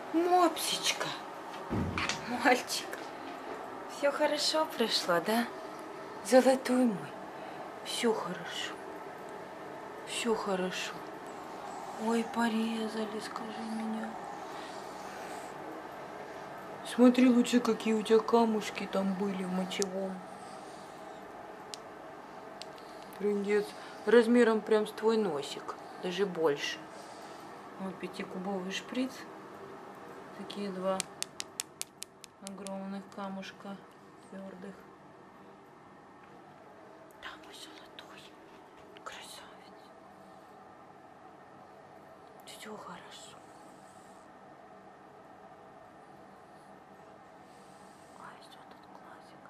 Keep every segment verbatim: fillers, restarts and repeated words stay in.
Мопсичка, мальчик, все хорошо прошло, да? Золотой мой, все хорошо, все хорошо. Ой, порезали, скажи меня. Смотри лучше, какие у тебя камушки там были в мочевом. Трындец. Размером прям с твой носик, даже больше. Вот пятикубовый шприц. Такие два огромных камушка твердых. Да, мой золотой. Красавец. Все хорошо. Ай, что тут классика.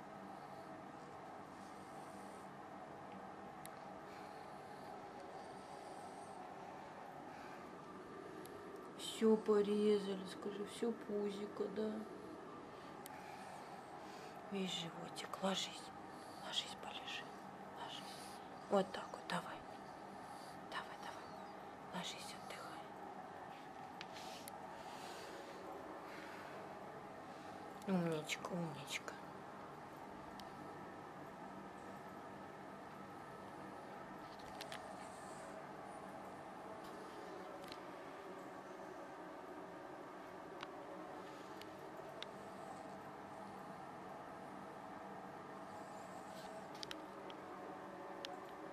Все порезали, скажи, все пузико, да. Весь животик, ложись, ложись, полежи, ложись. Вот так вот, давай, давай, давай, ложись, отдыхай. Умничка, умничка.